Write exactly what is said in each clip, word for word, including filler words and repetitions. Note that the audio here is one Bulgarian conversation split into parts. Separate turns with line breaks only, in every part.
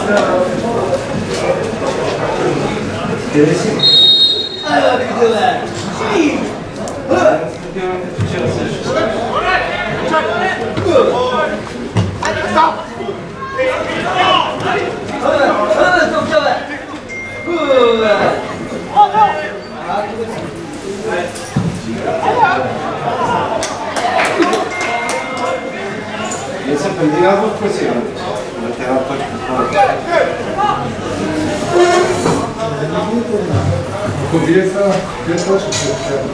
Къде си?
Айде, къде бе? Си!
Не съм предигал в класира. На една точка.
Ако вие са, вие точно се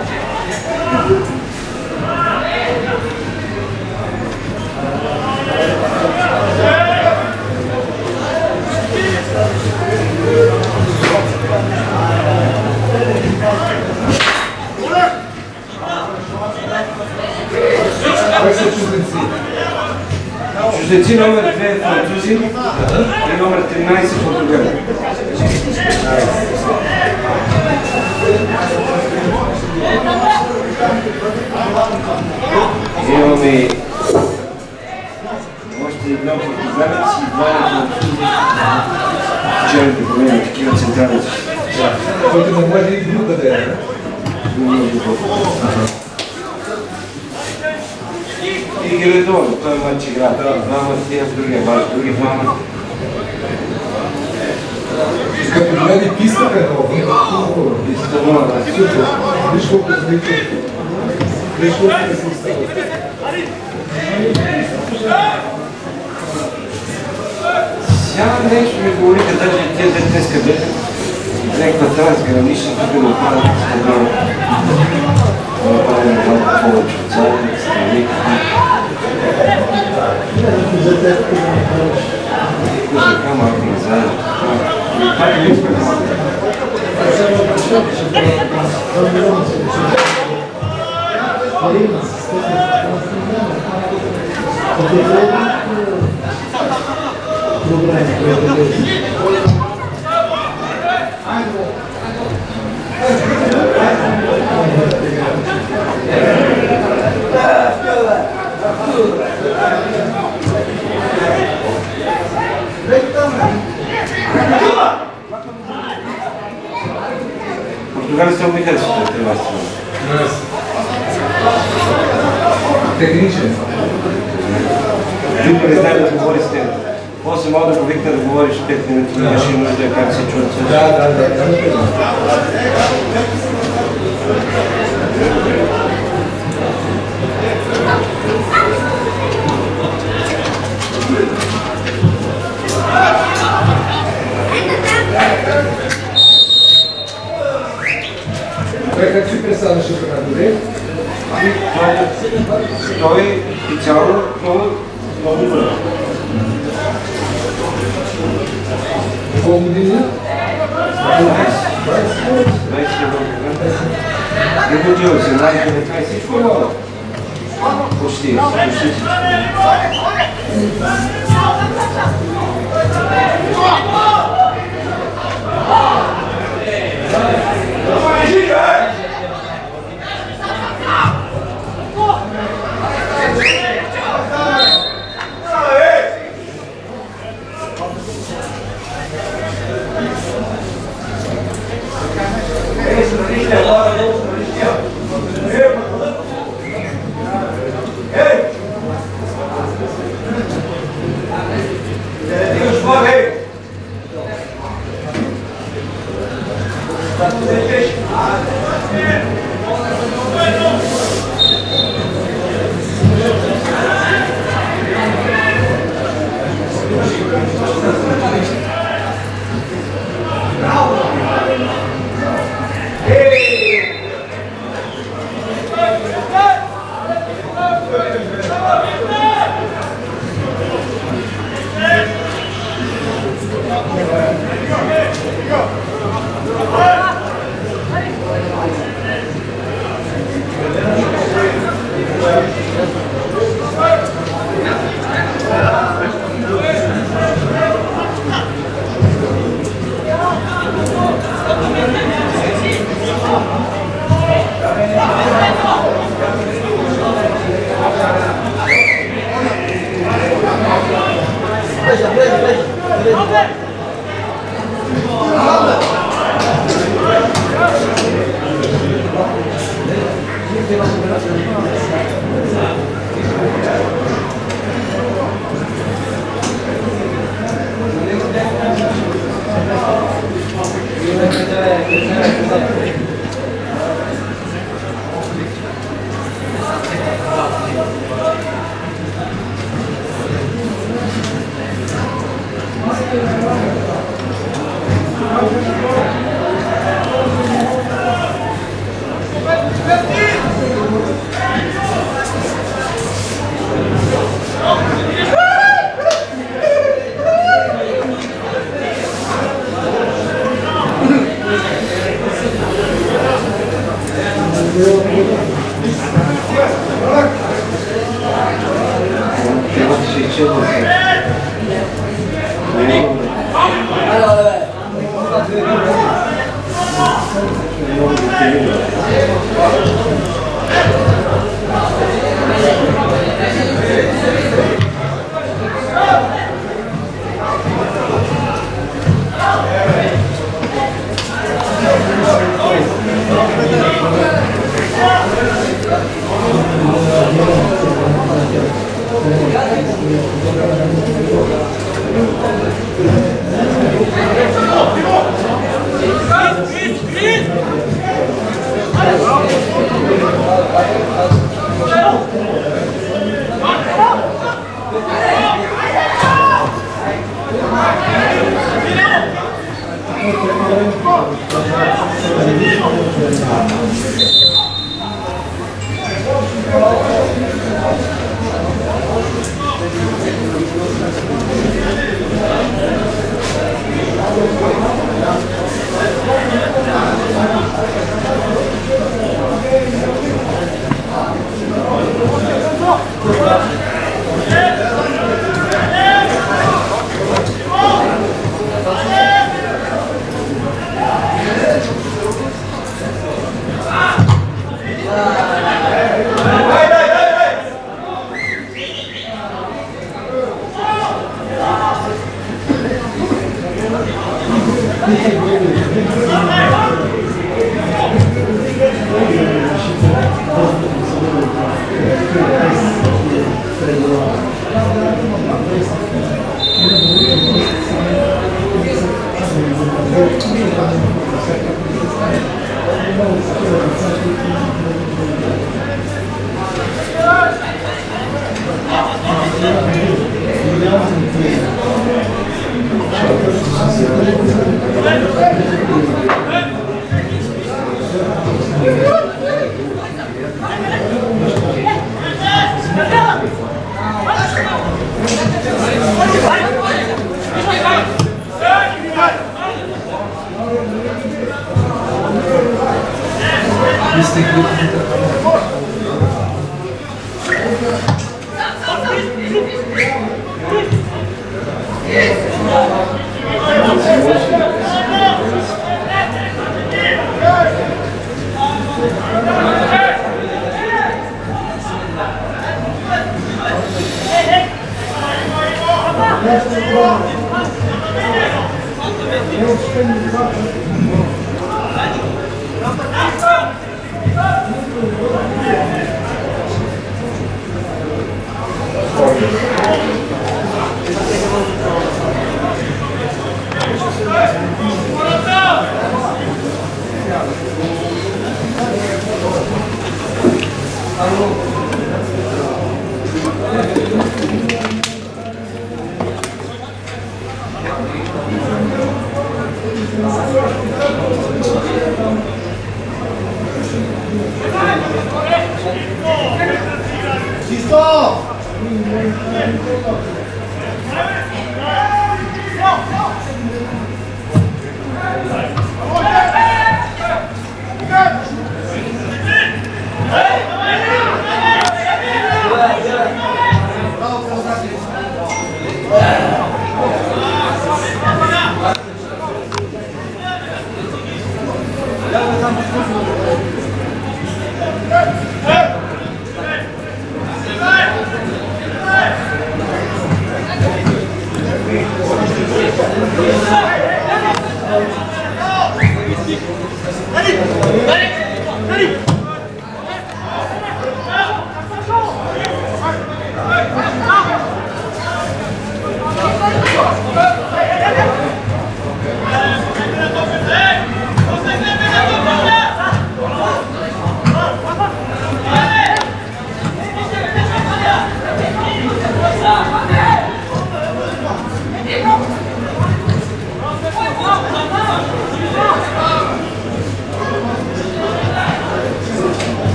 Кой са чужденци?
Чужденци номер две французи и номер тринайсет португали. Имаме още едно португалец и два французи. Черните големи, такива централни.
Който не може и друга да е,
И ги редовно, той матч игра. Двама тия в другия матч, други двама.
Като гледи пистата е много.
Пистата много, да.
Супер. Виж колко звика. Виж колко не се остава.
Сега нещо ми говорите, даже и тия дете къде някаква трансгранична, тук да отпадат с това. Да отпадат малко повече от заедни, страни. Козака малко назад. Това е липска малко. Португалия са обикали с това страна.
Техничен.
Никой не знае да говори с теб. После мога да повикна да говориш пет минути, имаше и нужда как се чуват.
Да, да, да. Той как си представя шампионата?
Той специално много добър.
Колко години?
двайсет години. Не годил се, най-деветнайсет, всичко много. Почти, почти всичко.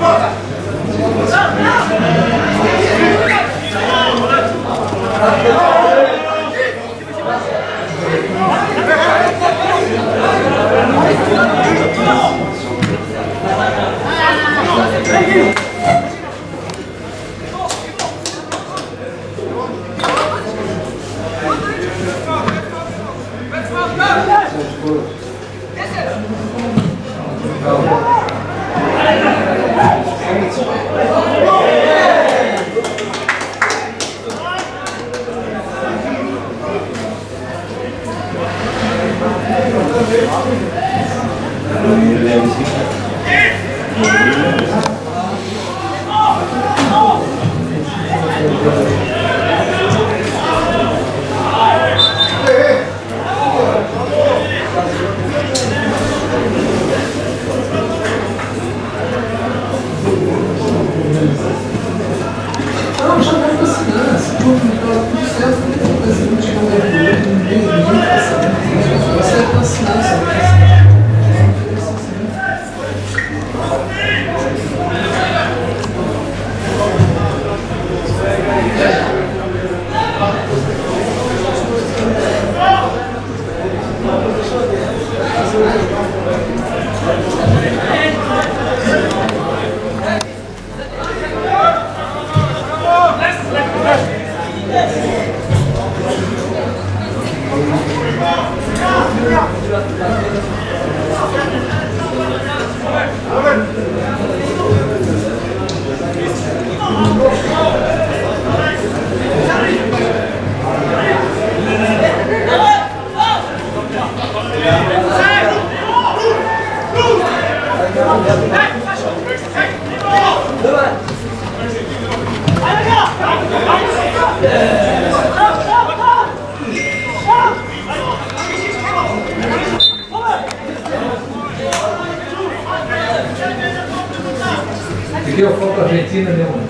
Aqui é o foco Argentina, né, mano?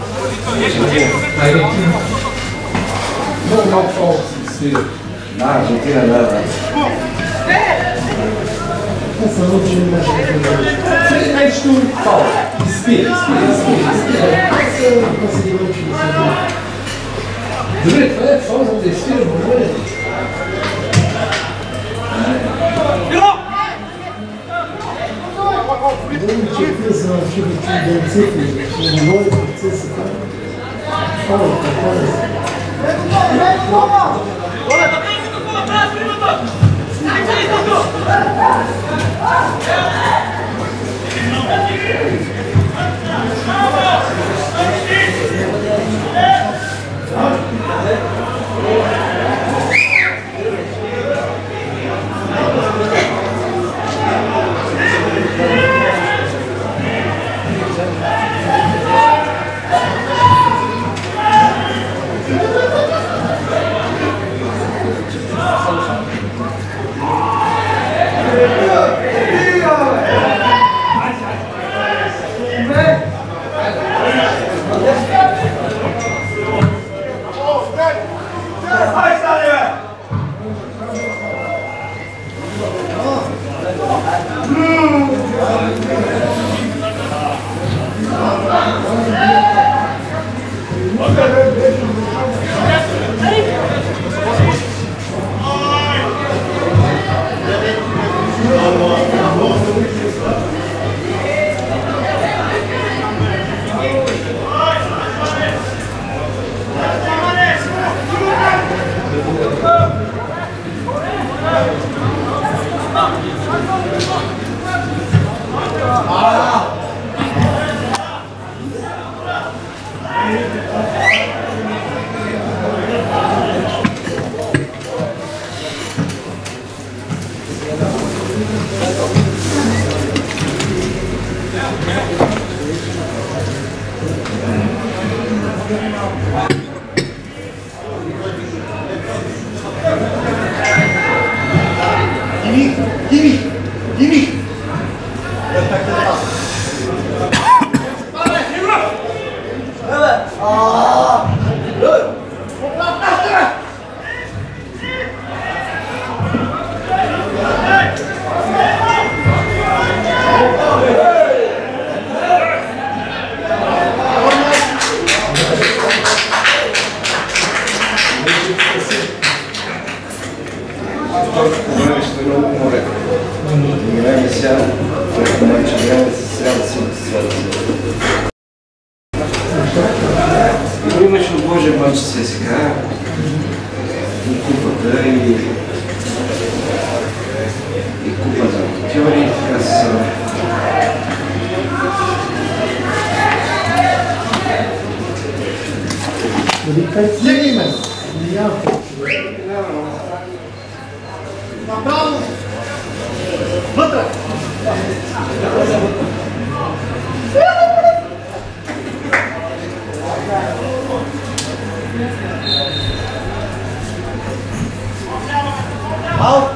Argentina. Não, não falso, sim.
Na Argentina nada.
Essa não tinha mais que mais tu fala. Espera, espera, espera, espera. Não conseguiu utilizar. Direito, é falso, não descer, não é? Don't you feel so much of a city? The world exists. Oh,
Gimme! Gimme! Gimme!
Имаше отложен матч с СКА и купата и, и купа за актьори. Така са...
Направо! Вътре! Аут!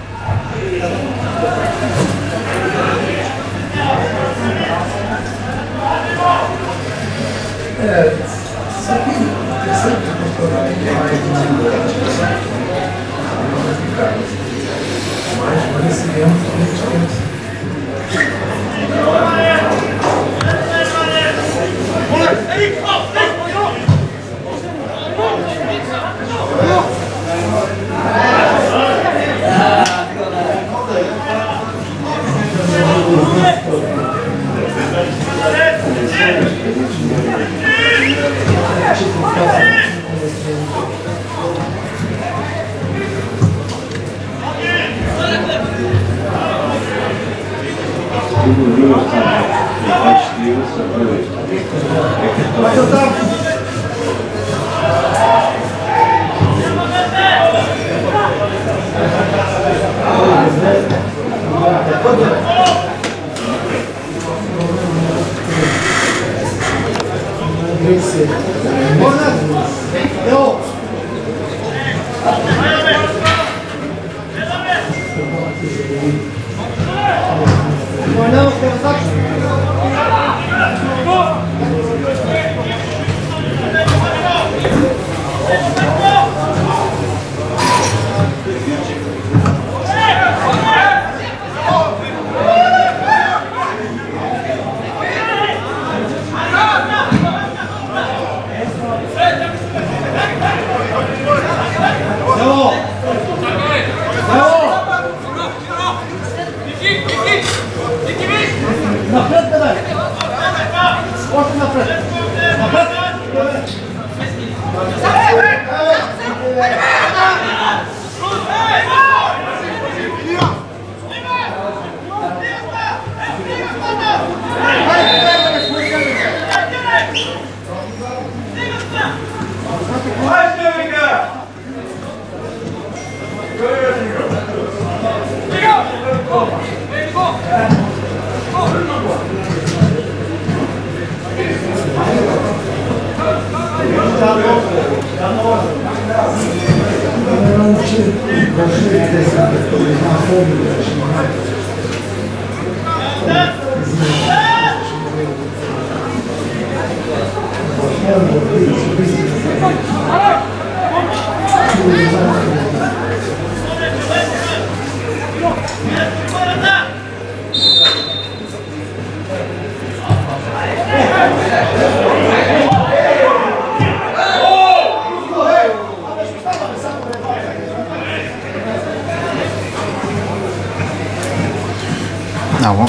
Ало.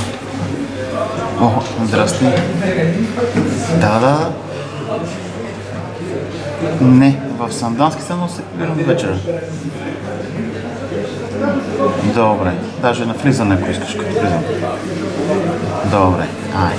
О, здрасти. Да, да. Не, в Сандански съм, но се прибирам вечера. Добре. Даже на влизане, ако искаш, като влизам. Добре, ай.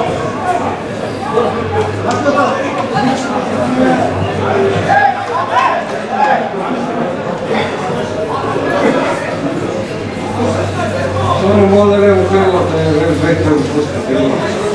Sono vuole avere un quello che è vecchio di questo film.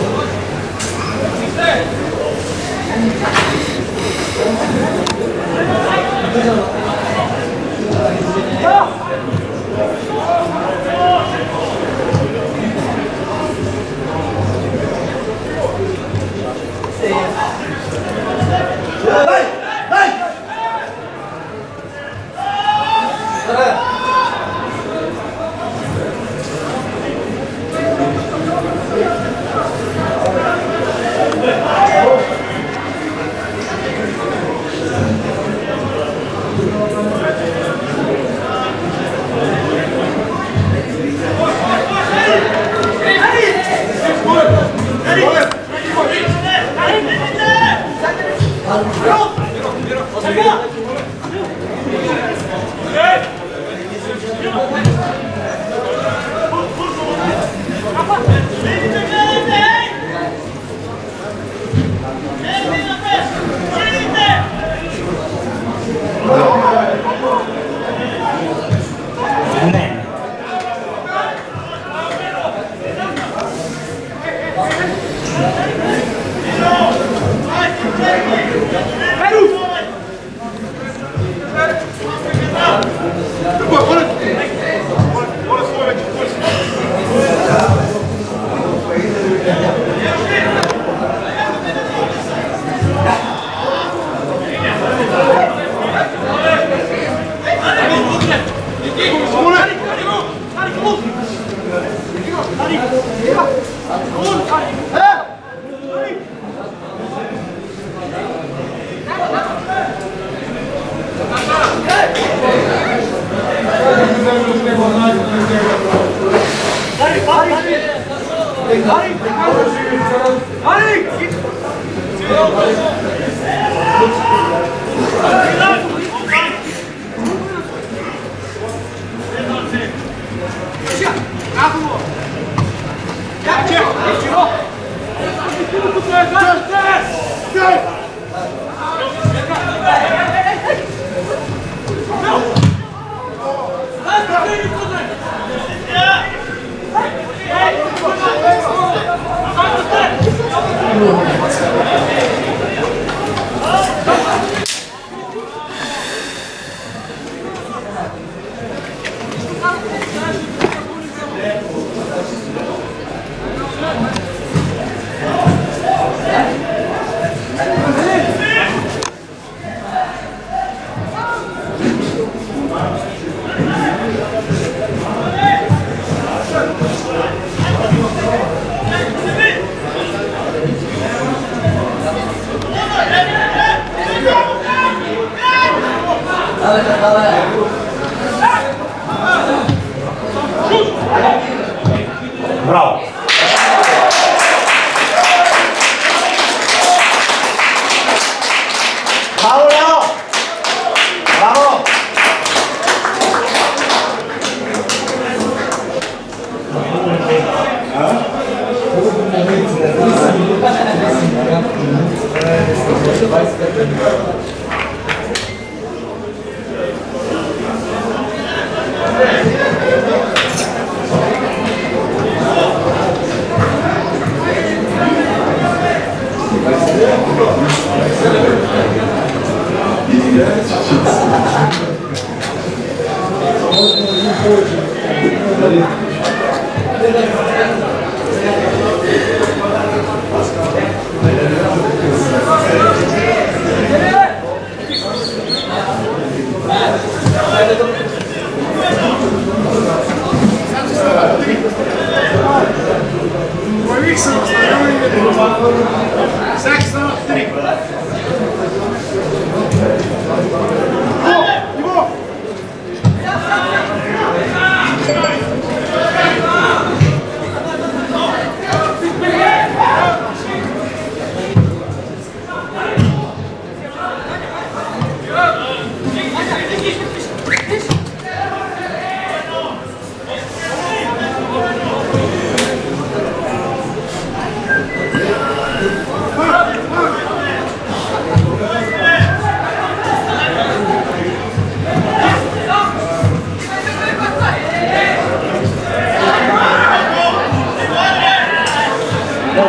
Bravo. Bravo Leo. Bravo.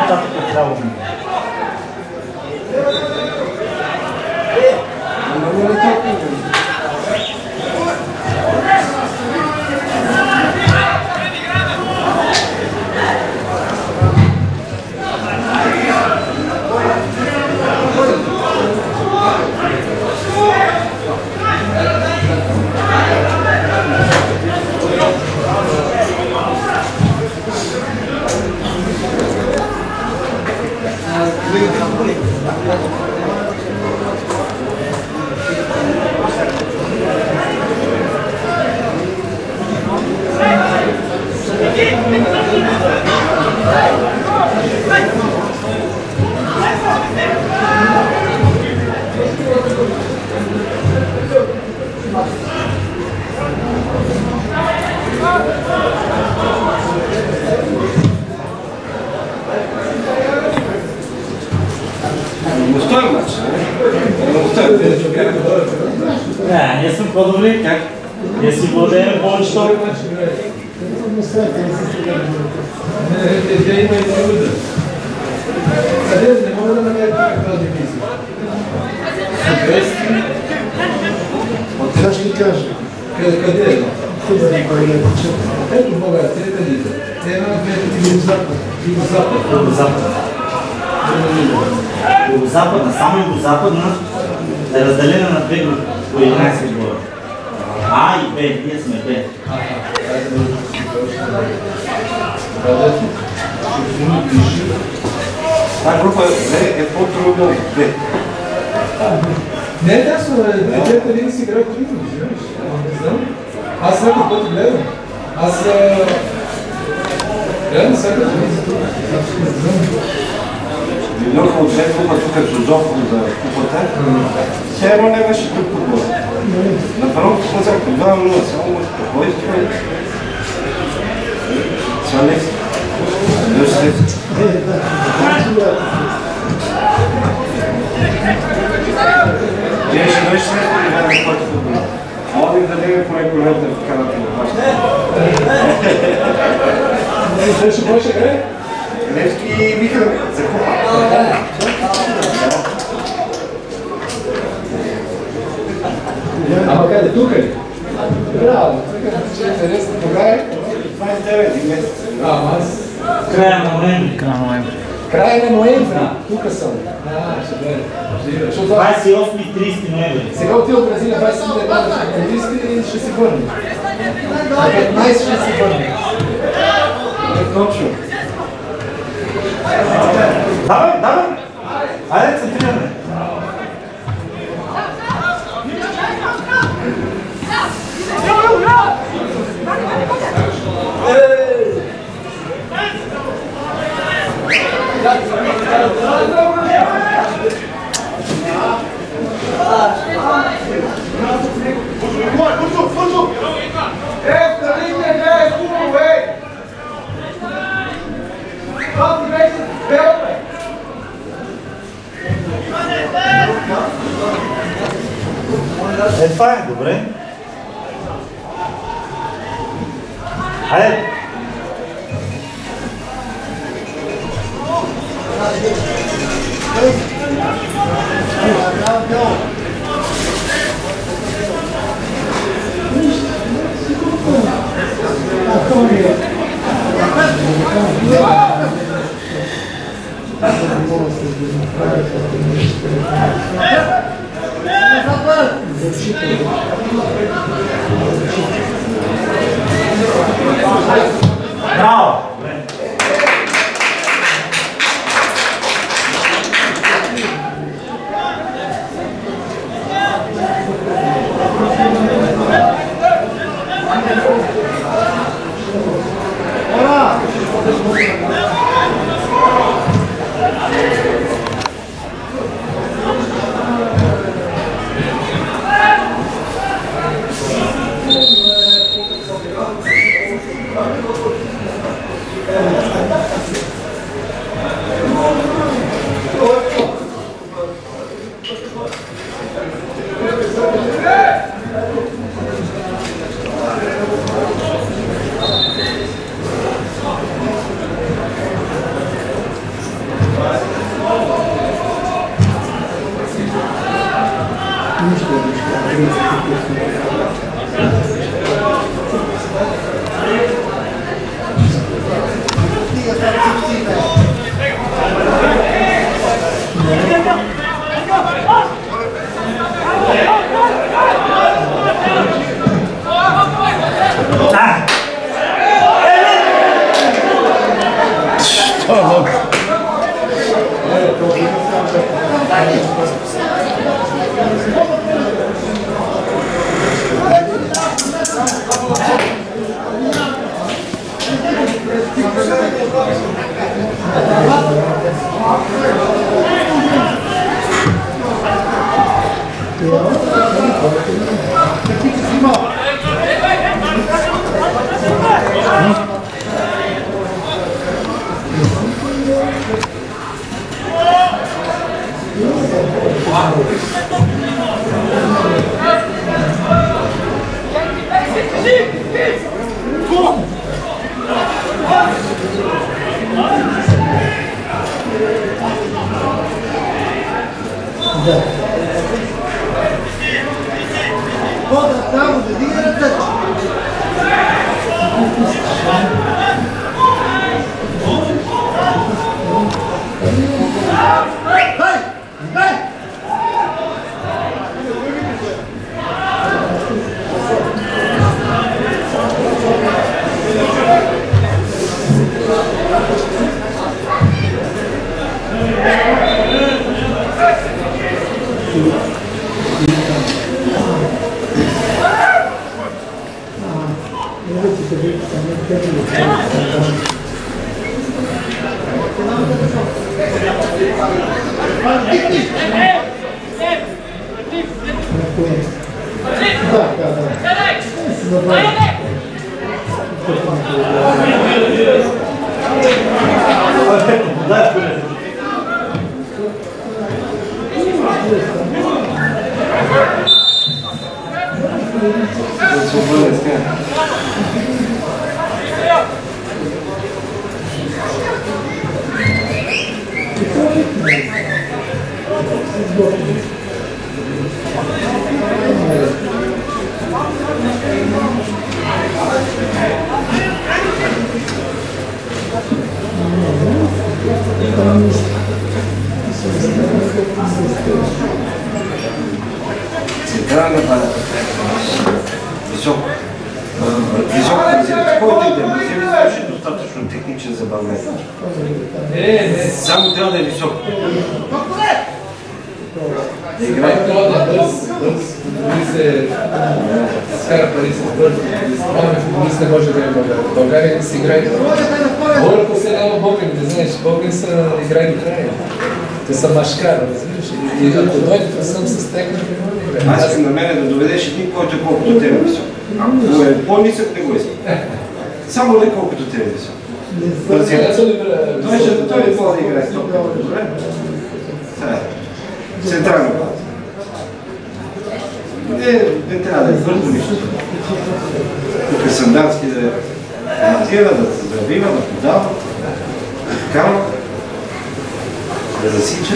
по-нататък е трябвало.
Не, ние сме по-добри, как? Ние си владеем повечето.
Те има и труда. Къде не мога да намеря каква дивизия? Сега ще ти кажа. Къде е? Ето мога, трета лига. Една, две, три, юго-запад. Юго-запад.
Юго-запад. Юго-западна, само юго-западна е разделена на две групи по единайсет отбора. А и Б, ние сме Б.
Тази група Б е по-трудна от Б.
Не е ясно, двете лиги си играят трудно, знаеш? Не знам. Аз всеки път гледам. Аз гледам всяка телевизия тук. Не знам.
Минаха от две група тук е Зозофо за купата. Все едно не беше тук отбор. На първото смазах два нула, само спокойствие. Свалек. Дъждет. Вие ще дойде след това да гледаме който футбол. Мога да ви дадем поне колета в каната на вашата.
Беше больше играе?
Левски и Миха за купа.
Ама къде? Тук ли? Браво! Тук е интересно. Кога е?
двайсет и девет месец.
Ама аз...
Края на ноември.
Края на ноември.
Края на ноември. Тук съм. А, ще бъде. Защото
двайсет и осми и трийсети ноември.
сега отива в Бразилия двайсет и девет и ще си върне. На петнайсет ще си върне.
Точно.
Давай, давай! Айде, центрираме! Е, това е добре. Хайде! Браво!
Бог.
Централна палата. Висок. Висок базират. Който и да е базират, е достатъчно техничен за България. Само трябва да е висок. Да играе.
Това да бърз, бърз, футболист е скара пари с бърз. Спомняме футболист не може да е в България не си играе. Говоря по седава Богин, не знаеш, Богин са играе до края. Те са машкар, разбираш? И ако дойдете съм с техника, не играе.
Аз искам на мене да доведеш един, който е колкото тебе висок. Ако е по-нисък, не го искам. Само ли колкото тебе висок. Бързина. Той е по-да играе с топка. Добре? Централна палата. Не, не трябва да е бързо нищо. Тук е Сандански да монтира, да се завива, да подава, да вкарва, да засича.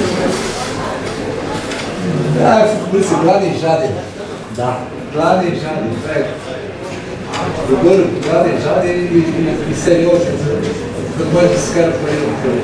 Да, футболист е гладен и жаден. Да. Гладен и жаден. Добър, гладен, жаден и, и, и сериозен. Да може да се скара пари в пари.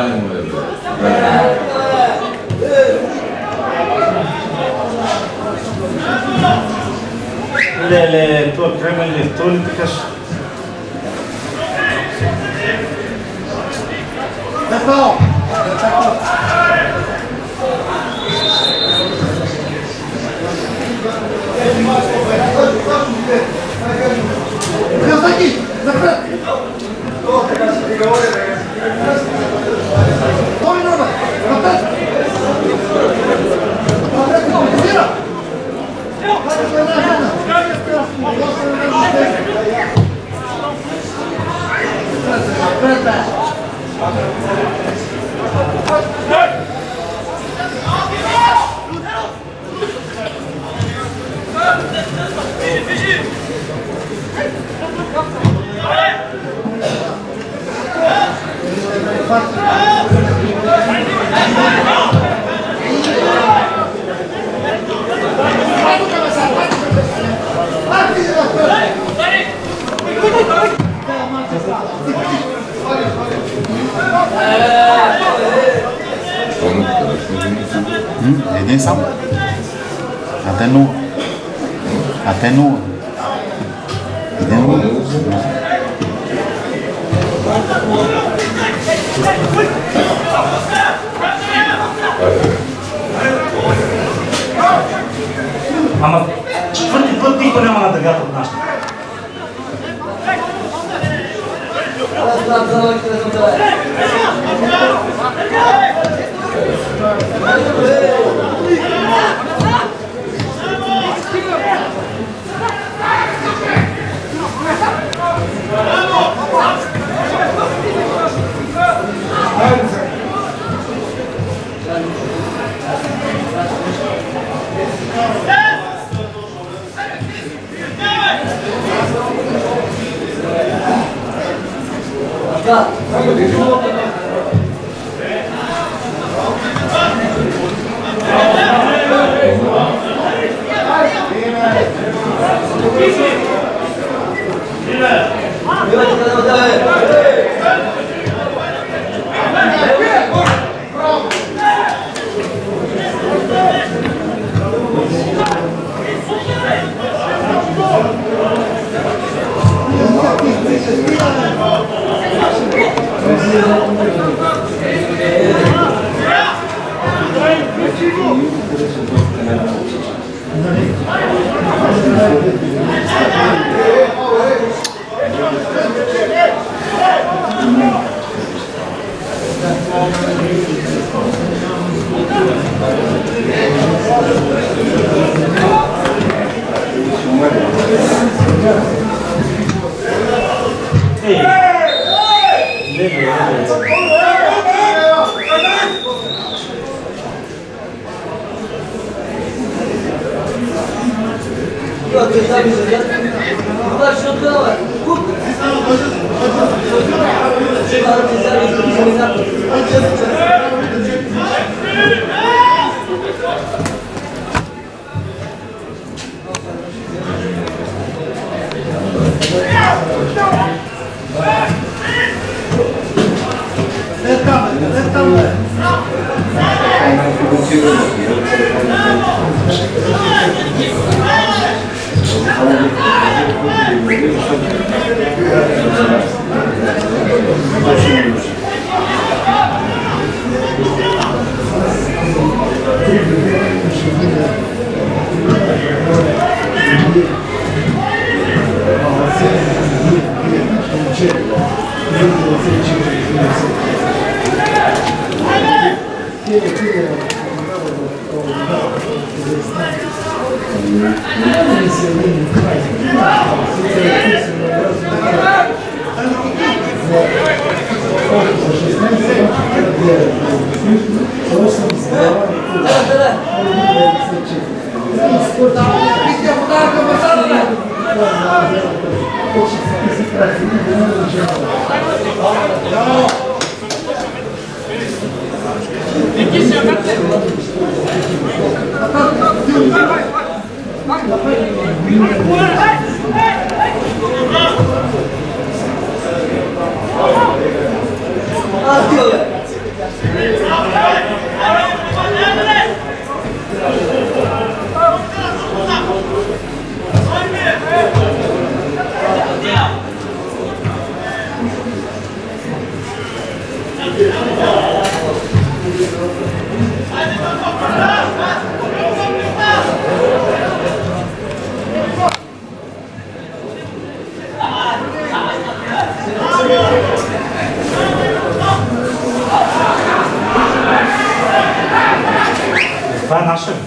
Дай му е, бе.
Леле, това Кремъл ли, то ли така ще...
D'accord. Aqui, na frente. Tome nova, na frente. Vira.
Един сам. Атенува. Атенува. Идем.
Ама четвърти път никой няма на дъгата от нашата. Това е наша.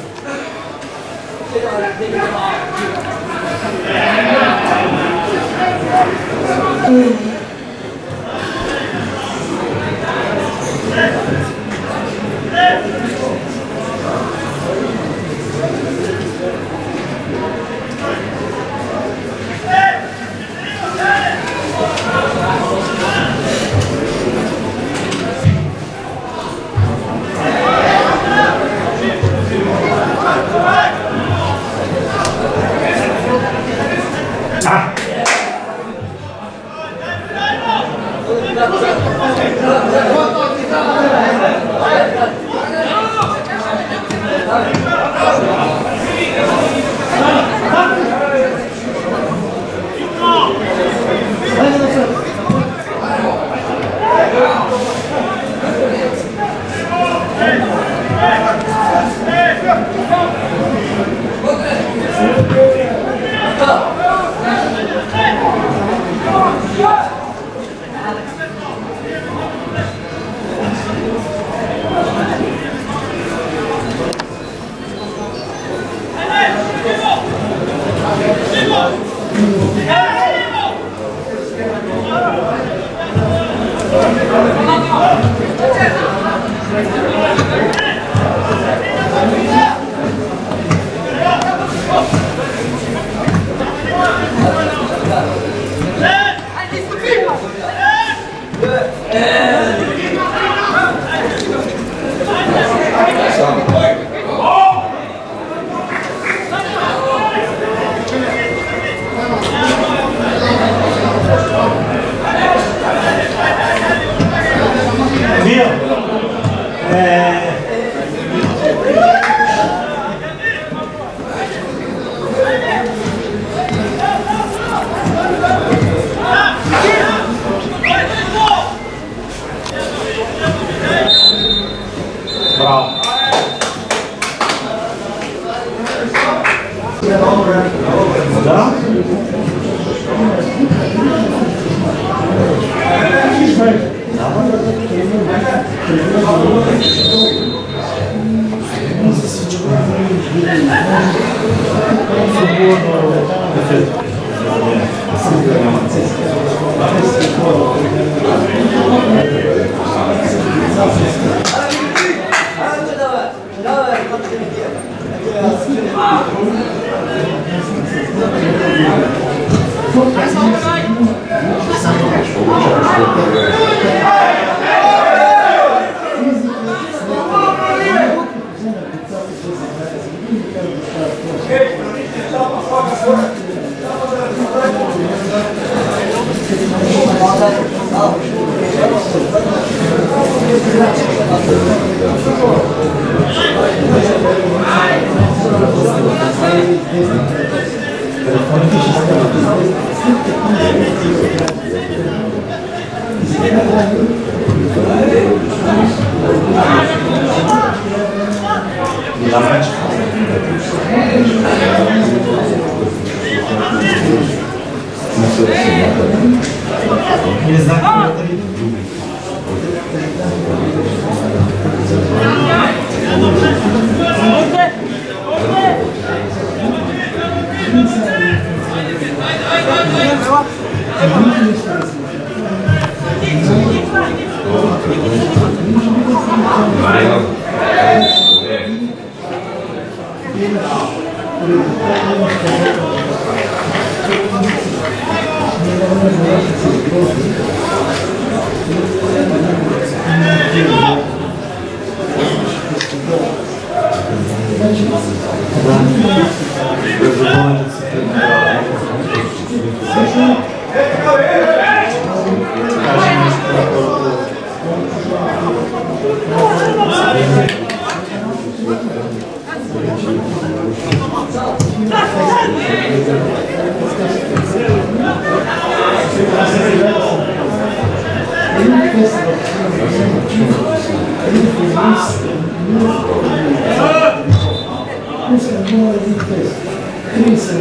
един тест. тридесет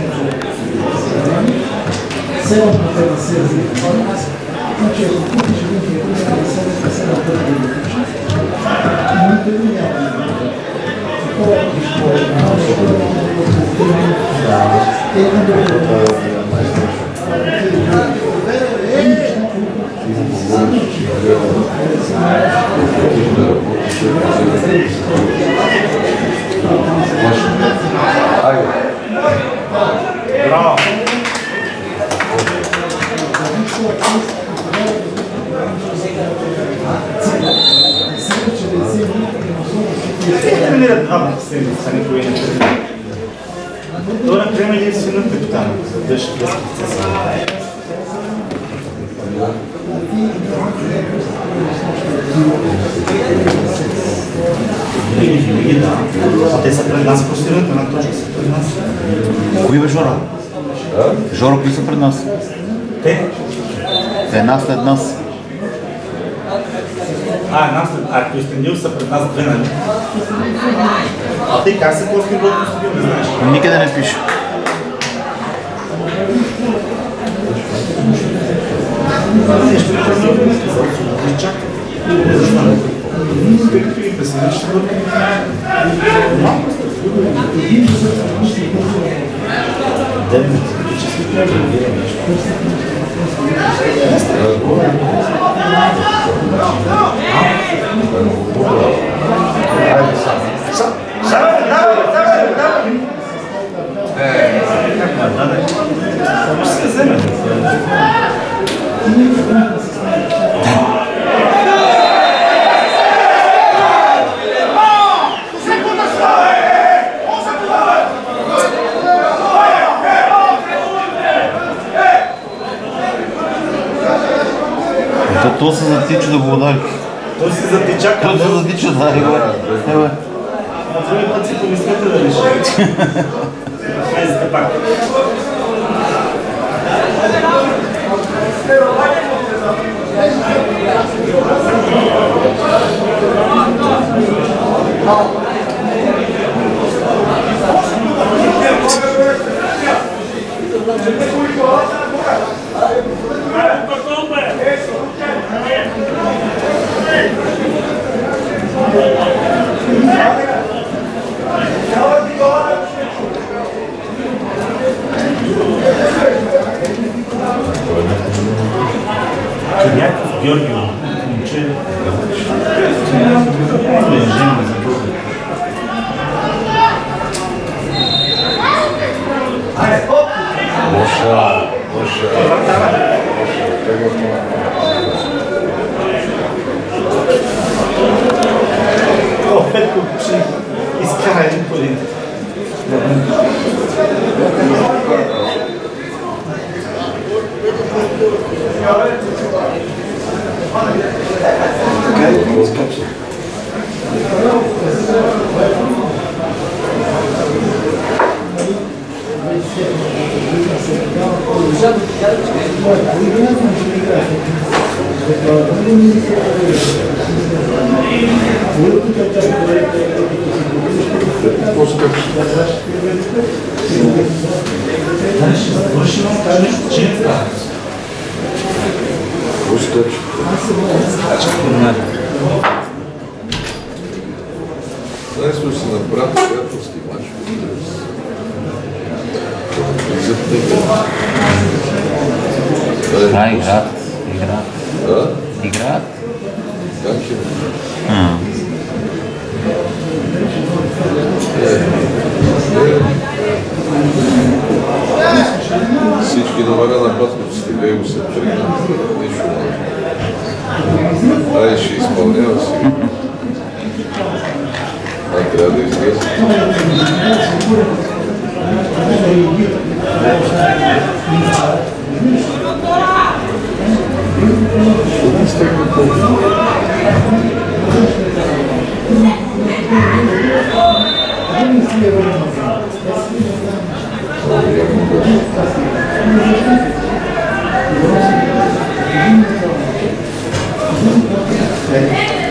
седем по петдесет за информация. Значи, ако купиш един хиляда и седемдесет пъти да купиш, нито един няма. Такова пишко е, но ще е
Браво! Те тренират два пъти седмица, никой не тренира. Това на Кремъл е синът капитан, за дъжд възпитца си. Винаги, винаги, да. Те са пред нас, простирането на точка са пред нас.
Кои бе, Жоро? Жоро, кои са пред нас?
Те?
Една след нас.
А, една след... А, Кюстендил са пред нас две, нали? А те как са после бъдат Кюстендил, не знаеш?
Никъде не пише.
Нещо не трябва да сказал, не чакай. Не знам. Както ги пресениш, ще бъде. Малко сте. Девет физически трябва да гледа нещо. Айде сам. Сам, давай, давай, давай. Е, как ме даде? Ще се вземе.
То се затича да го удари.
Той се затича към
Той се затича да удари. Ева.
А този път си помислете да реши. Влезете пак. Някакъв Георгио, момче, не е жена за Бога.
Лоша, лоша,
О, Петко, ще изкара един по един.
Така ли не изкача?
Знаеш, сме си направили приятелски мач.
А, играят. Играят.
Да?
Играят?
Танки. Всички номера на паспортите Лего се тръгна. Нищо малко. Ай, ще изпълнява си. А трябва да излезе.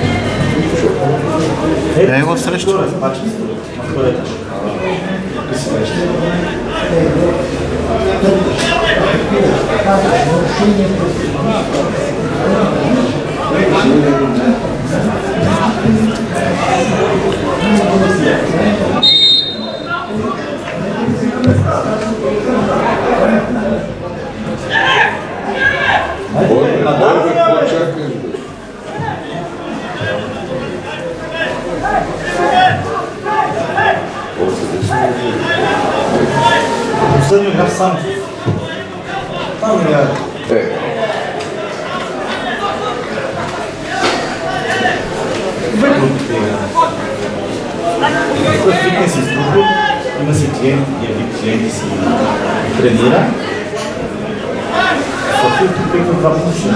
Е, го срещу.
Втори етаж. На втори етаж.
Последния граф сам. Там не яде.
Е.
Той е фитнес инструктор, има си клиенти, яви клиенти си тренира. София тук пекна два пъти.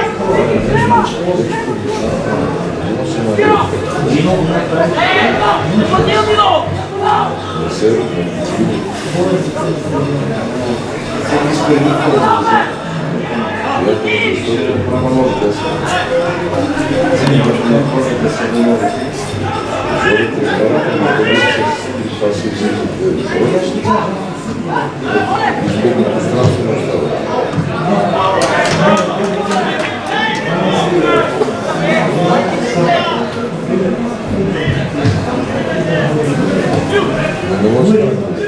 Не може.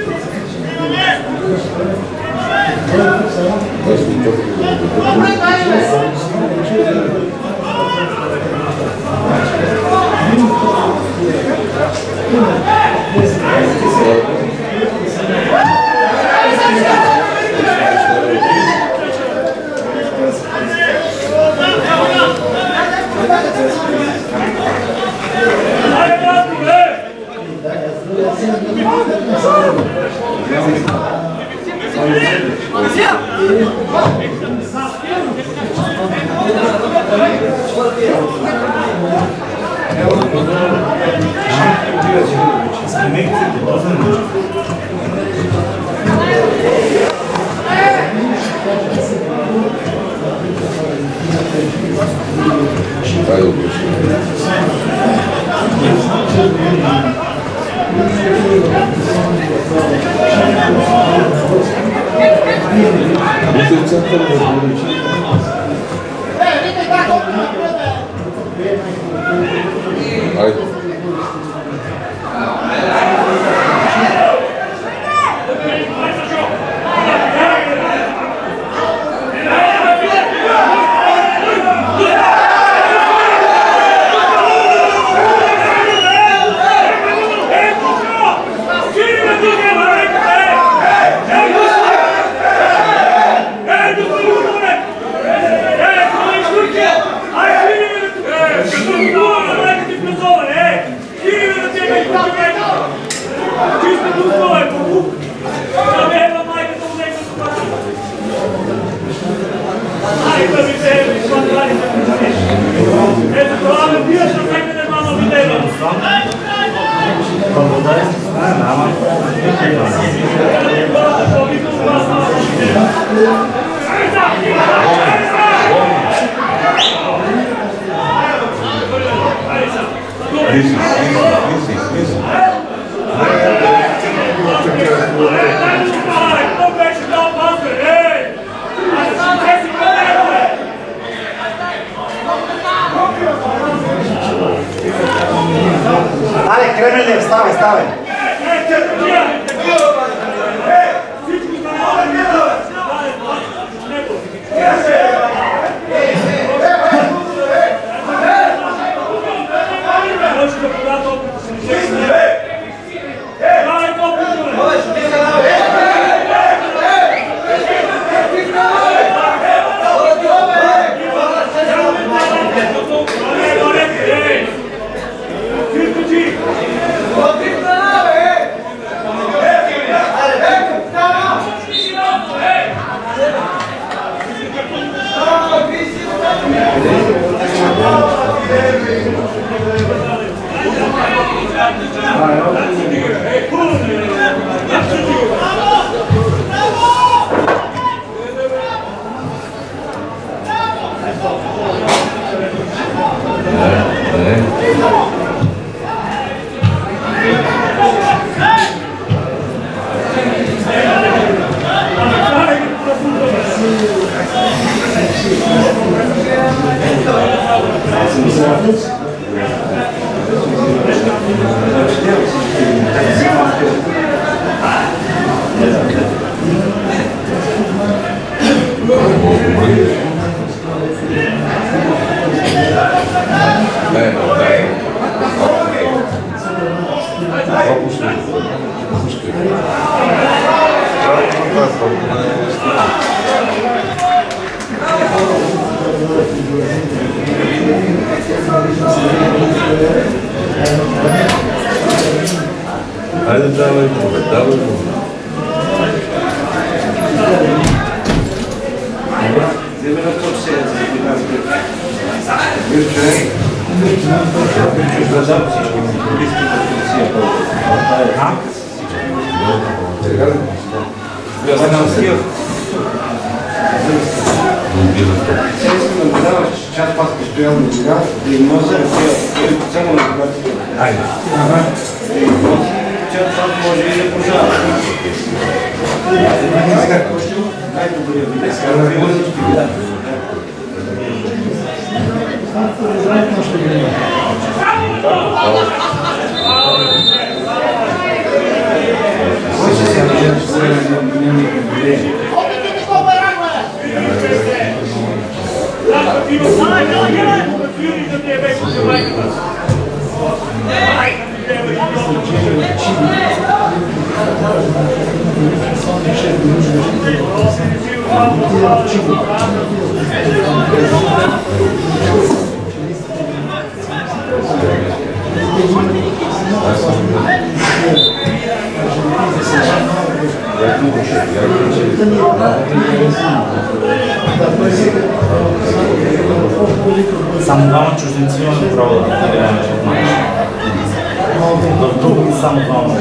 Айде.
Але, Кремлев, ставай, ставай!
Hey!
Хайде, давай му, бе, давай му.
Вземе на точ се Виж човек, чуш градал всички близки на полиция. Това е скил. Сега искам да му даваш част пас постоянно сега, да им нося ръция, само на когато. Айде. Да им носи, част пас може и да продава. Най-добрия вид. Сега да ви всички вида. Кой ще се намериш да не ми проблеми?
Само двама чужденци имаме право да играем в матч. В друго само двама.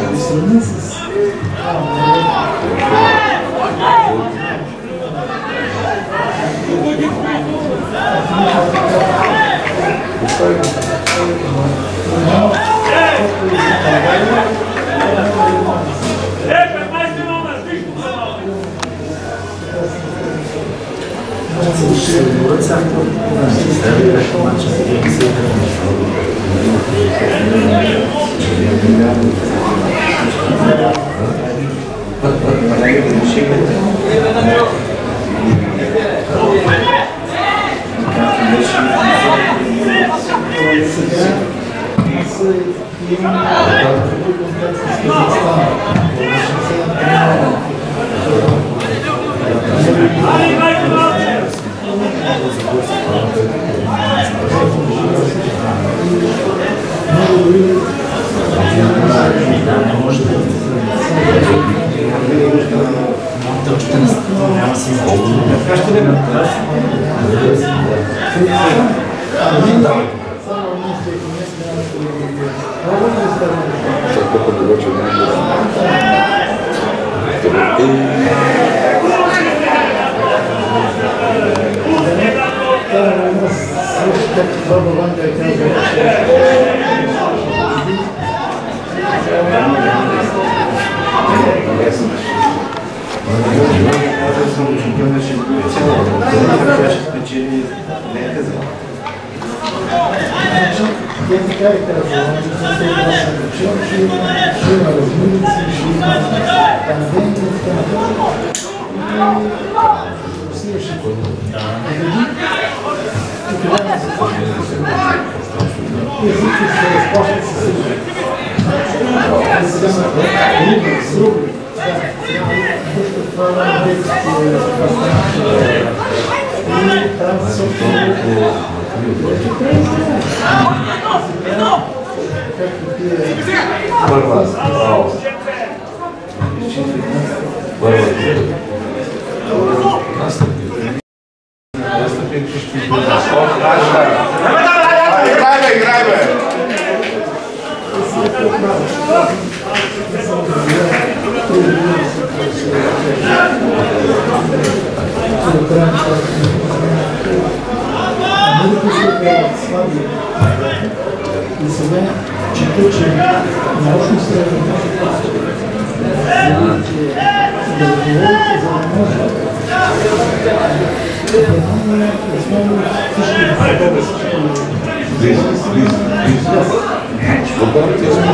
Влиза, влиза, влиза. Свободно ти сме.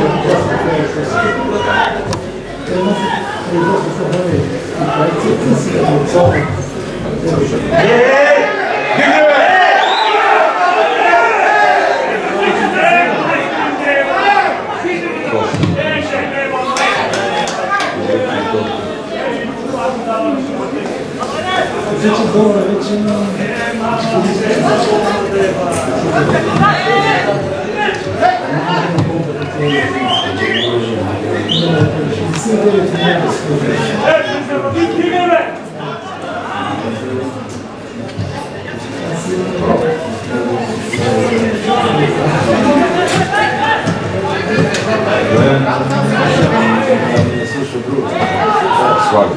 Свали.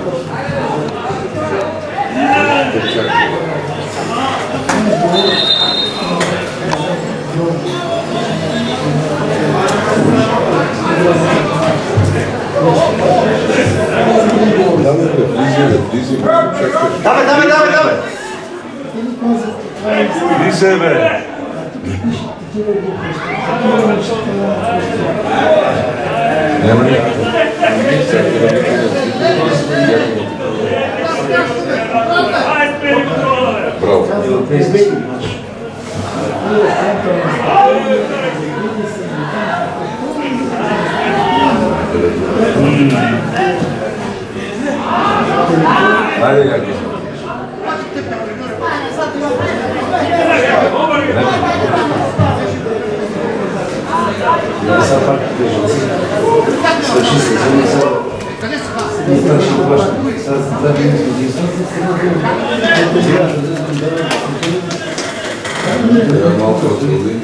Давай, давай, давай, давай!
Влизай, бе! Няма никакво. Браво. Хайде, Яки. Я малко разходим.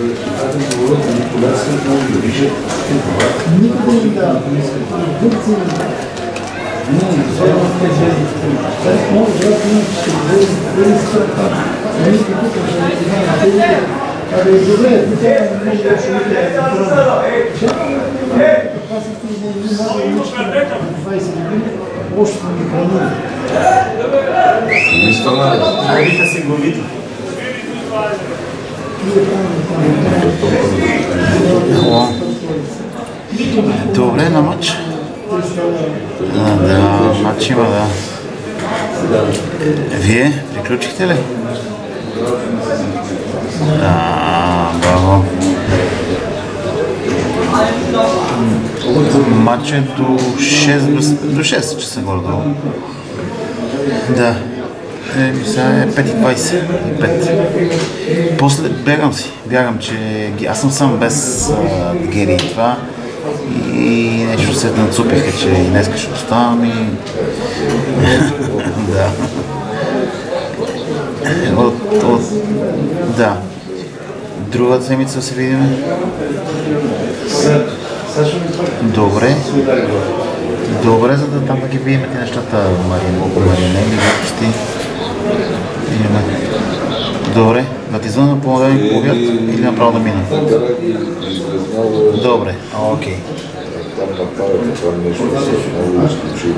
Не стана.
Главите си главите.
Добре на матч. А, да, матч има, да. Вие приключихте ли? Да, браво. Матч е до шест часа горе-долу. Да. Еми, сега е пет и двайсет и пет. После бягам си. Бягам, че аз съм сам без а, Гери и това. И нещо се нацупиха, че и днеска ще оставам и... да. От, от... да. Другата седмица се видим. Добре. Добре, за да там да ги видим тези нещата, Марина или глупости. Добре, да ти звънна по ден по обяд или направо да мина? Добре, окей.
Там направят това нещо, много изключи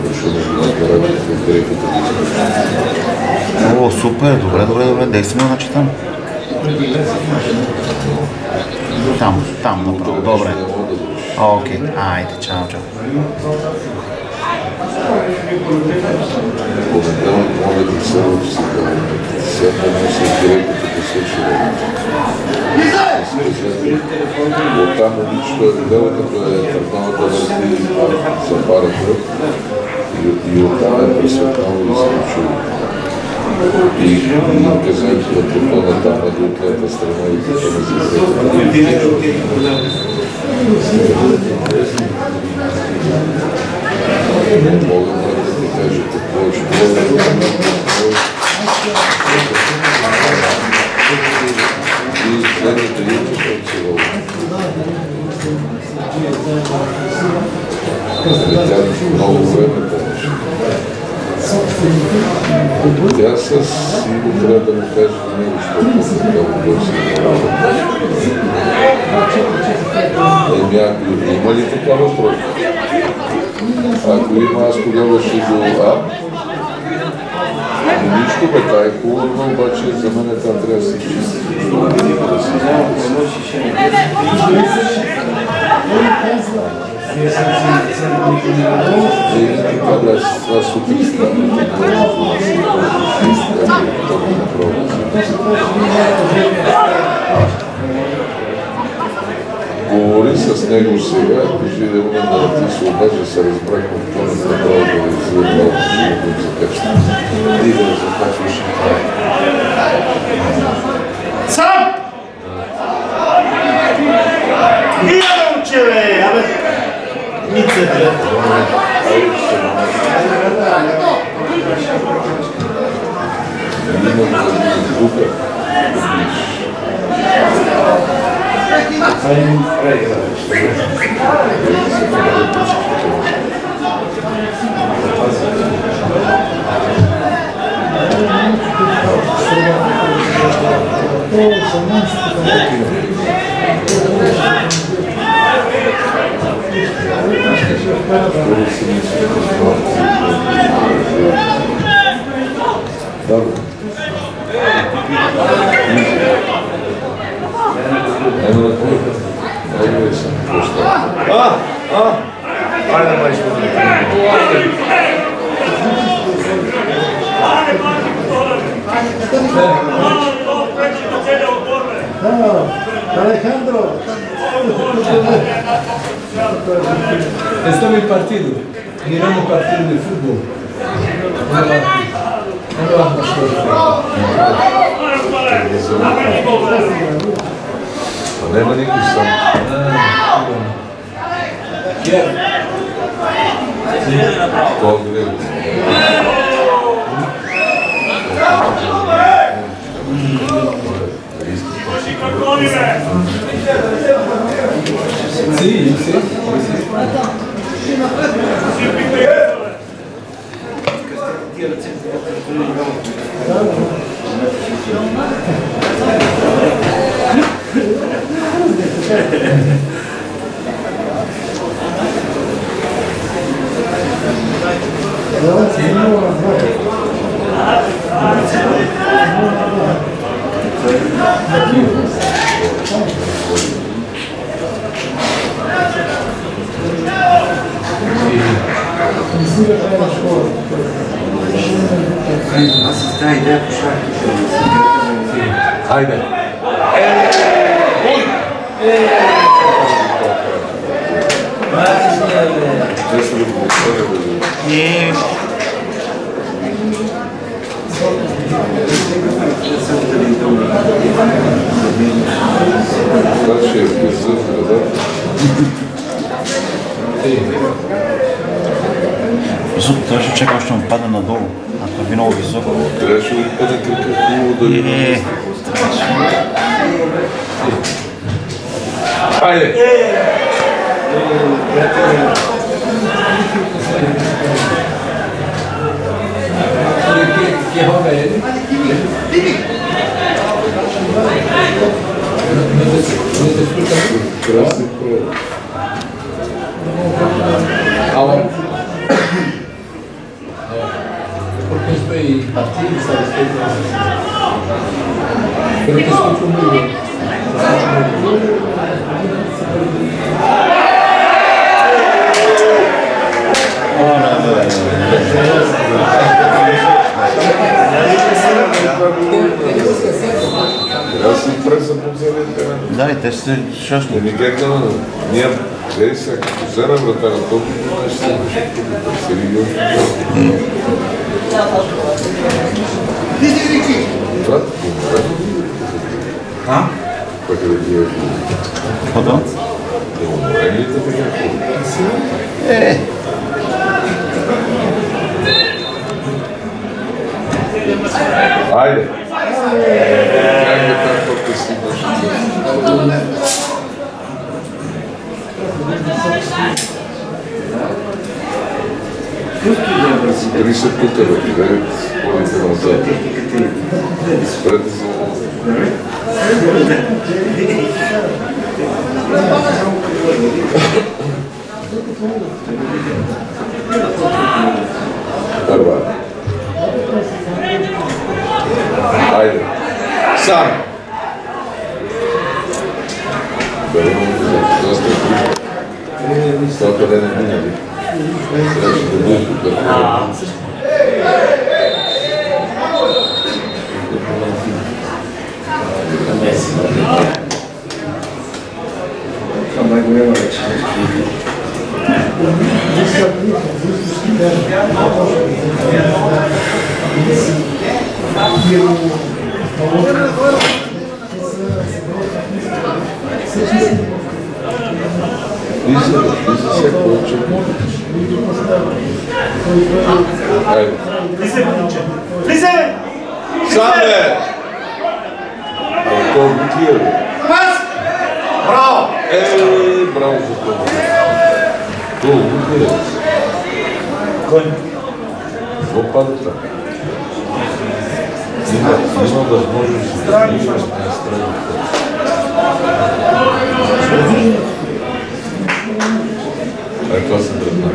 О, супер, добре, добре, добре, действаме, значи там. Там, там направо, добре. Окей, айде, чао, чао.
Понеделник моля да се роди сега. Всяка носи директно като свърши работа. Оттам момичето е видела, като е тръгнала да върти за парата и оттам е пресветнала и изключила. И им казах да потона там на другата страна и като не се мога да ти кажа какво ще и следната юта се води. Тя много време беше. Тя с сило трябва да му каже за него, защото така му бързи. Еми, ако има ли такава тройка? Ако има, аз тогава ще го А. Но нищо бе, тая е хубаво, обаче за мен там трябва да се чисти. Kada je sva superstra. Говори с него сега, кажи да умем да ти се обаче се разбрахме в това да направо да излезе много силно да закачва. Ти да закачваш и това.
Сам! Вие да уче, бе! Абе, Мице, бе!
Имам за звука. Добре. Ено на кой? Айде съм. А! А! Айде майчко да
Alejandro, estamos en partido, mirando partido de fútbol. No vamos
А няма никой сам. Кой гледа?
Sí, sí.
Аз с тази идея пошах.
Хайде.
И...
Това ще е вкъсъв, да?
Високо, той ще чека, ще му падне надолу. Ако е много високо.
Трябваше да му падне кръка хубаво да
Е,
Хайде!
Que roga ele?
Красный провод.
A hora. Porque eu estou em partido, sabe? Pero te escucho muy bien.
Аз си преса по целия терен.
да, и те са шашни.
Не ми гекна, ние гледай сега, като взема врата на топло, ще се беше сериозно. Брат, помогай.
А?
Пък е да ги е
Какво?
уморените така хубаво.
Е,
Айде! Как е там пък да си Дали се тука да ти даде ходите назад. Спрете се. Първа. Айде. Сам. Доста е Това къде не минали. Трябваше да бъде подготвено.
Това най-голяма вече.
Лиза, Лиза се получи. Айде.
Влизай, момче! Влизай!
Сам бе! Той бутия бе.
Пас! Браво!
Е, браво за това. Това бутия бе.
Кой?
Какво пада така? Има, има възможност да се движиш на страни. Ай, това се дръпна.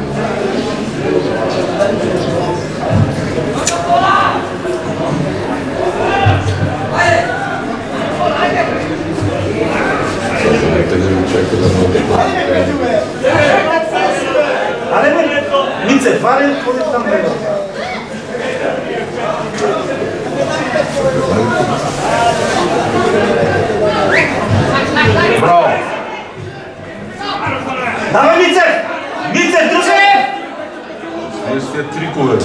Нека да ви чака да може да бъде.
Аре бе, Мице, фаре, ходи там бе.
Браво!
Давай, Мице! Мице, друже!
Вие сте трикове.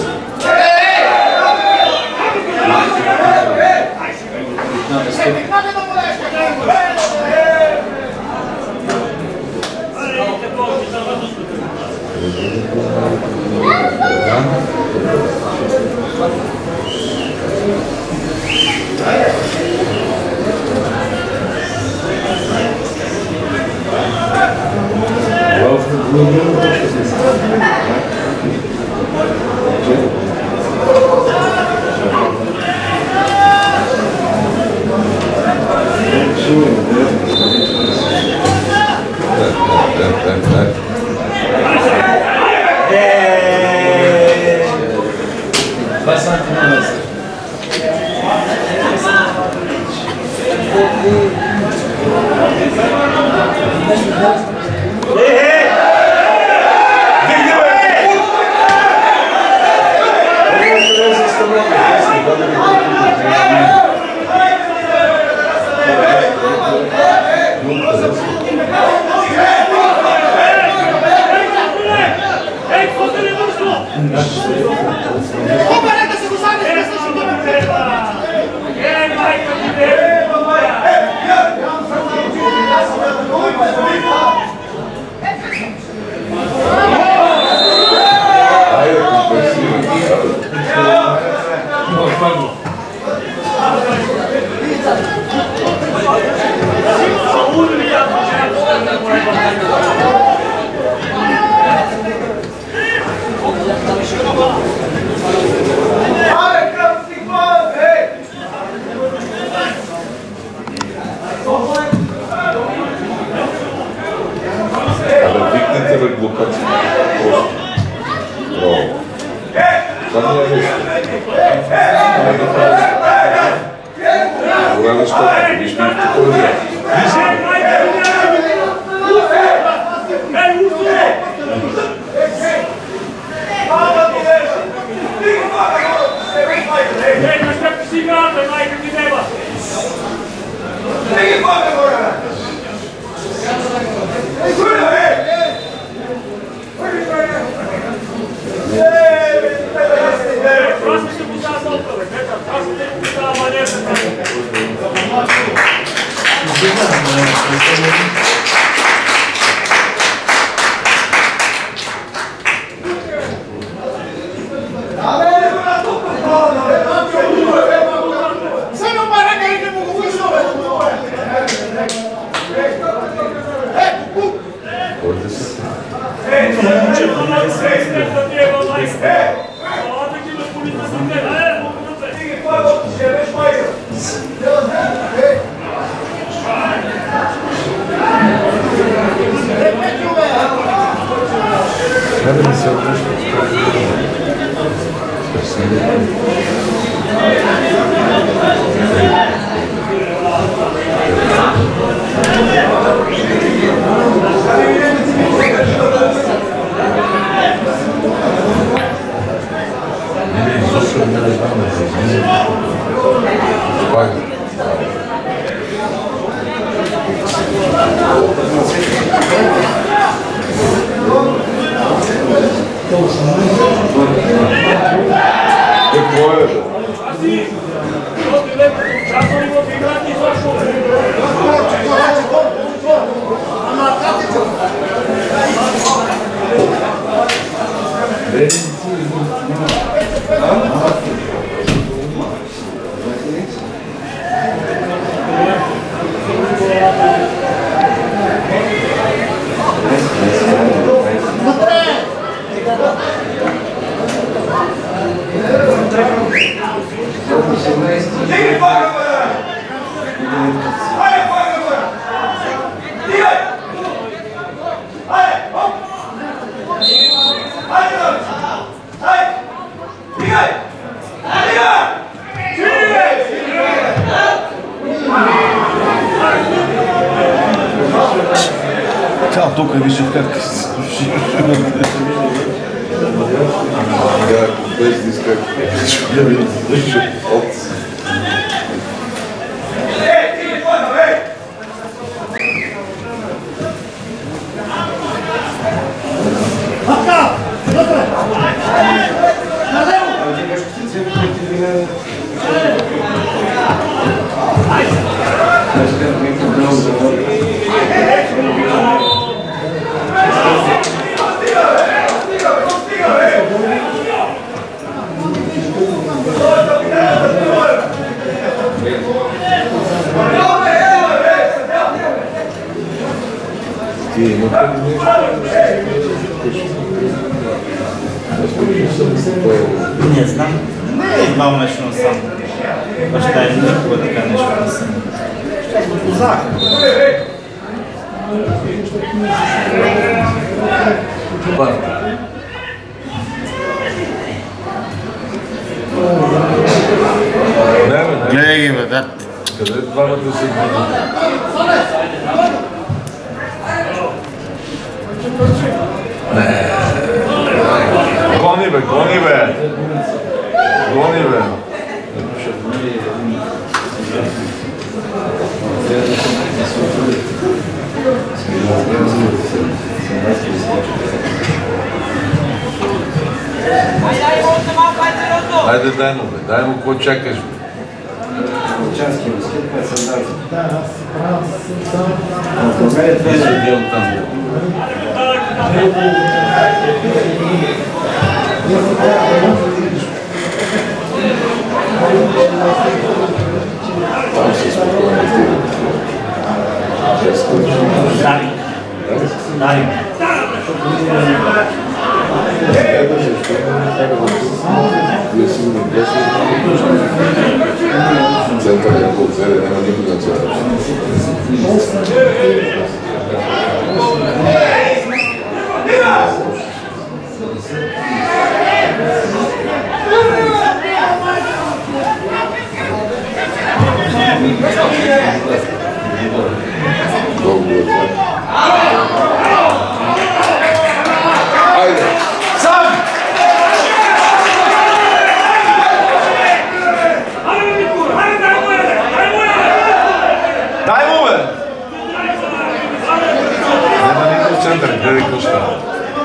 Какво е, бе?
Цял тук виждам как
Да, без диска.
Не знам. Не е два нещо насам. Баща е никога така нещо насам. Козак.
гледай ги, бе, да.
Къде двамата се движат? Гони, бе, гони, бе! Гони, бе! Айде, дай му, бе, дай му, какво чакаш, бе?
Лучански баскет, това е стандарт.
Да, аз съм
Ти си бил там.
Там се спокойно
Дарик. Дарик.
Ето защо не кара да се сигурно гласа. Център някой отзеде, няма никой на център. Много айде!
Сам! Дай му, бе!
Няма никой в център, гледай какво става.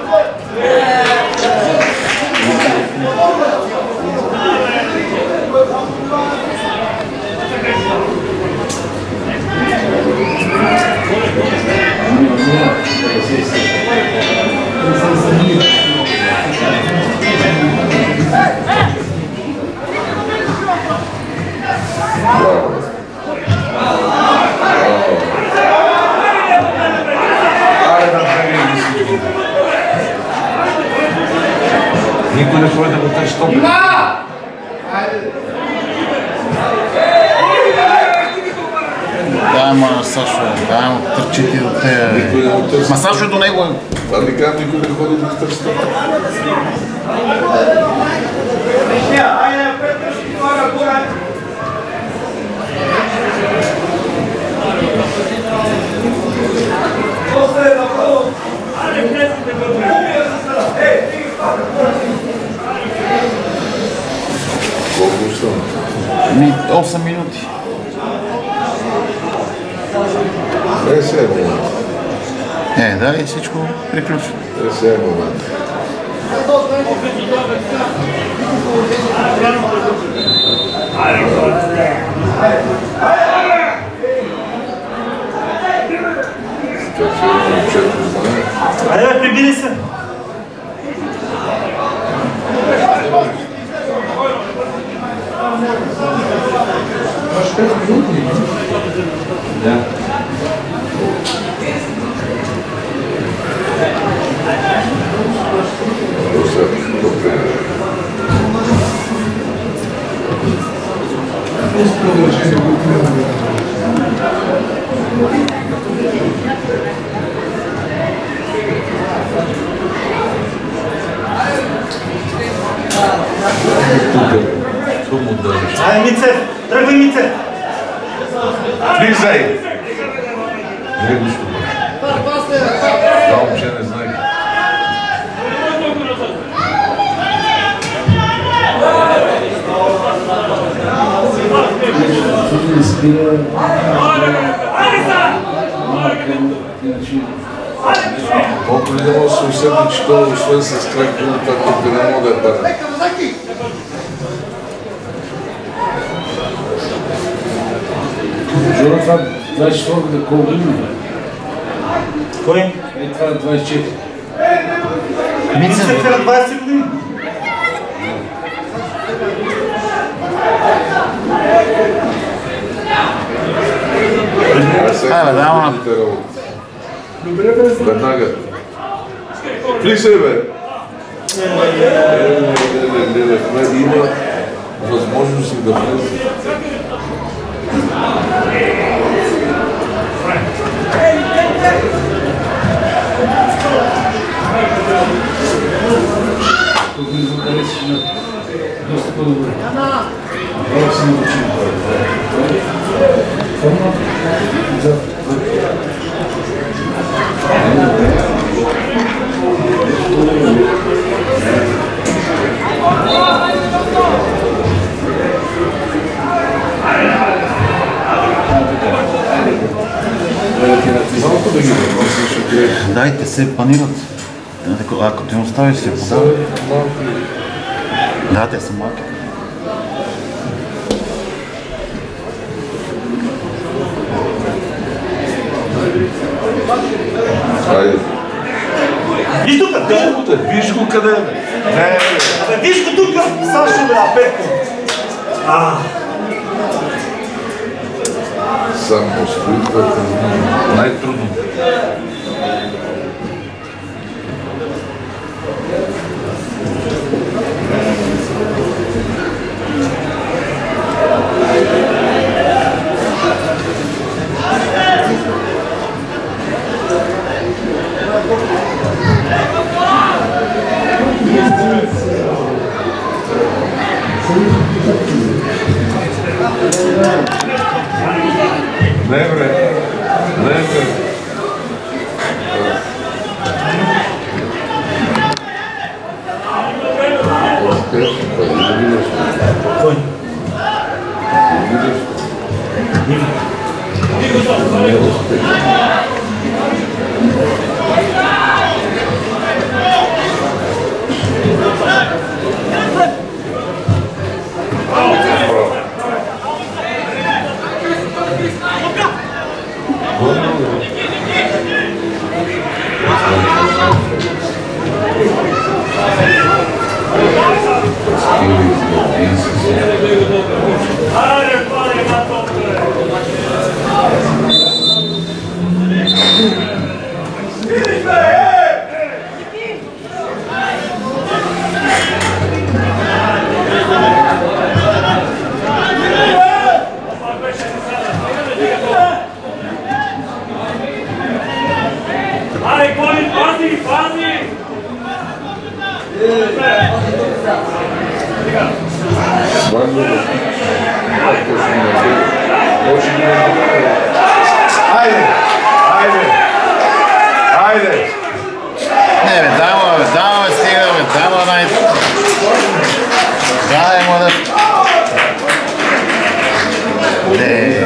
Никой не ходи да го търси топли.
Дай му на Сашо, дай му търчите до те.
Никой не го търси.
Ма Сашо е до него.
Това ми казвам, никой не ходи да го търси топли. Колко остана?
Ми осем минути.
Е, сега е момент.
Е, да, и всичко приключва.
Е, сега е момент.
Айде, бе, прибили се!
Да.
Айде, Мицев! Тръгвай, Мицев!
Влизай! Не го ще бъде. Това момче не знае. Колко ли не може да се усетни, че той освен с крак другата, тук не мога да е парен.
Жора, това двадесет и четвърта да колко години?
Кой?
Е, това е двадесет и четири.
Мицев е на двадесет години.
Абе, да, ама.
Веднага. Влизай, бе! Има възможност да влезе.
Тук ми го харесиш на доста по-добре. Много се научим. Форма за...
Малко да ги да
Дайте се панират. Ако ти оставиш се подава. Да, те са малки.
Хайде.
Виж тук, виж го.
Виж го къде е. Не,
Абе, виж го тук, Сашо, бе, Петко. А.
само стоитката най-трудно. Не, бре. Не, бре.
Кой?
Айде! Айде! Айде!
Не, бе, дай му, бе, дай му, бе, стига, бе, дай му, най... Дай му да... Не.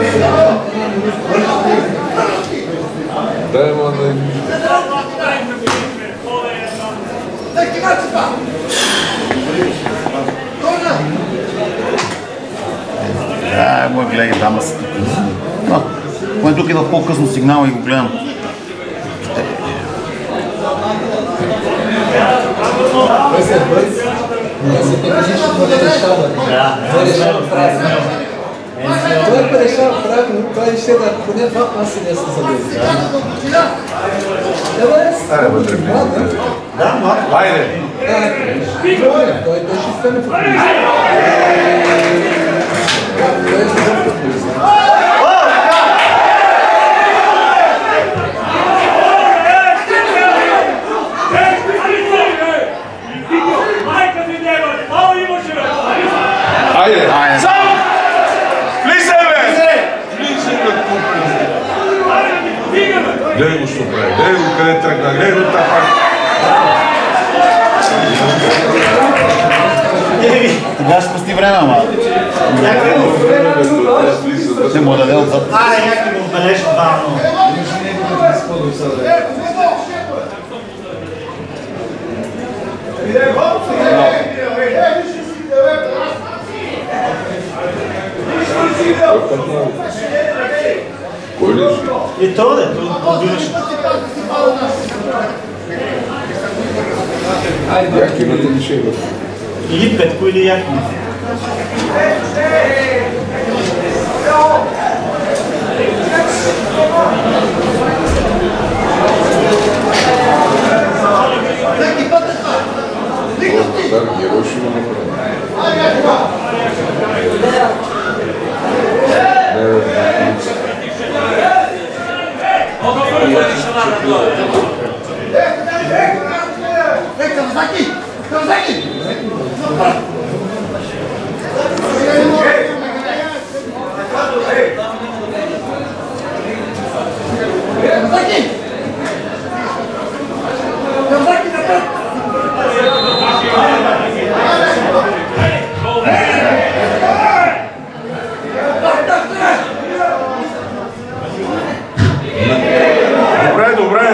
Дай му да...
Да, мой гледай, дама са тук. Но, когато тук идва по-късно сигнал и го гледам.
Той се е бърз, но се физически не решава. Той решава правилно. Той решава правилно, той ще да поне два паси не се забези.
Айде, вътре.
Да, малко.
Айде!
Той ще стане футболист. Той ще стане футболист.
Айде!
Айде.
Само! Влизай, бе! Влизай, бе, купи! Гледай го, що прави. Гледай го, къде тръгна. Гледай го, тапак.
Тогава ще спасти време, ама. Не мога да даде отзад.
Аре, някакви му бележи два, но...
Кой ли?
И то да, то побиваш.
Як имате ли ще има?
Или Петко, или Яко.
Вратар, герой ще има направи. Добре, добре!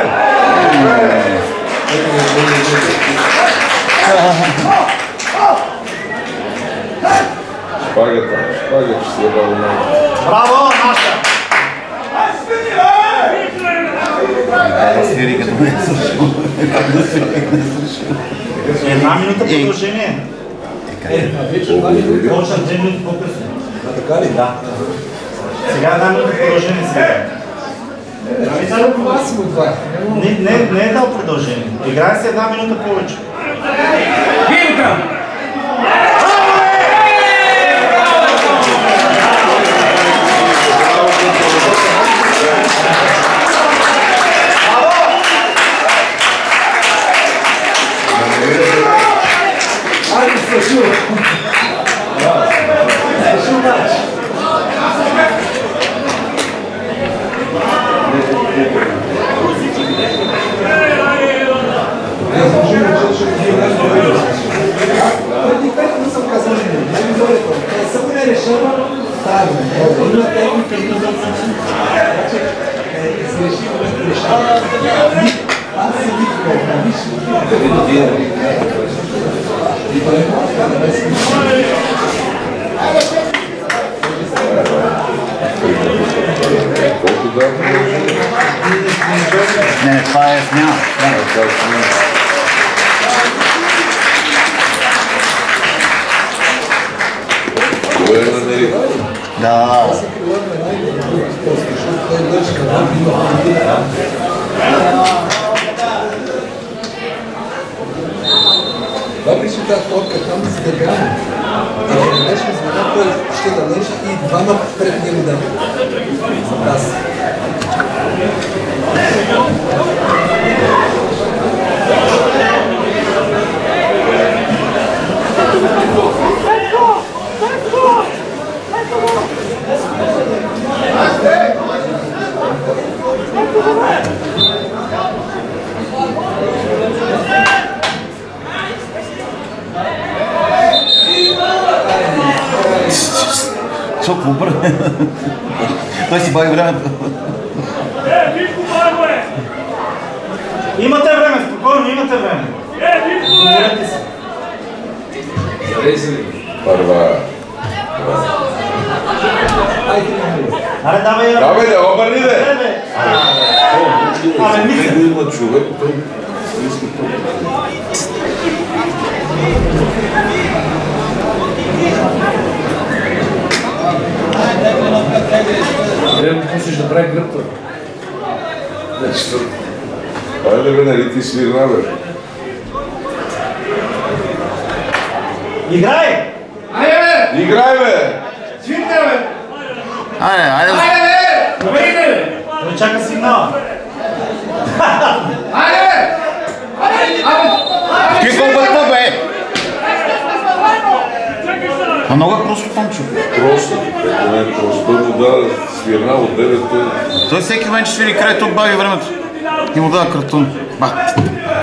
Шпагата, шпагата ще се ебава на...
Браво, наша!
Да свири като не е слушал. Как да свири, не е слушал.
Една минута продължение. Почна две минути по-късно.
Така ли?
Да. Сега една минута продължение сега.
Аз му два.
Не, не, не е дал продължение. Играе се една минута повече.
Айде, слушай! Слушай матч! Преди пет не съм казал, не само не решава, тази, има техника, има се реши, не решава. Аз се викам, виж,
Колко да?
Не, това е смяна.
Кой е намери?
Да.
Въпреки че тази топка там се държава, ако не беше звена, той ще дадеш и двама пред него да аз.
Толкова бързо. Той си бави времето.
Имате време, спокойно, имате време. Договорете се.
Първа.
давай я.
Давай, да, обърни, де!
Абе, мисля.
Него има човек, той иска това.
Трябва да пуснеш да прави гръбта.
Айде бе, нали ти свирна, бе?
Играй!
Айде бе!
Играй, бе!
Свирте бе!
Айде, айде.
Айде бе! Добрите бе!
Той чака сигнала.
Айде бе! Абе!
Ти колкото бе? А много е просто Томчо.
Просто, ако не е просто. Той му дава свирна от девет.
Той всеки момент ще свири край, тук бави времето. И му дава картон. Бат.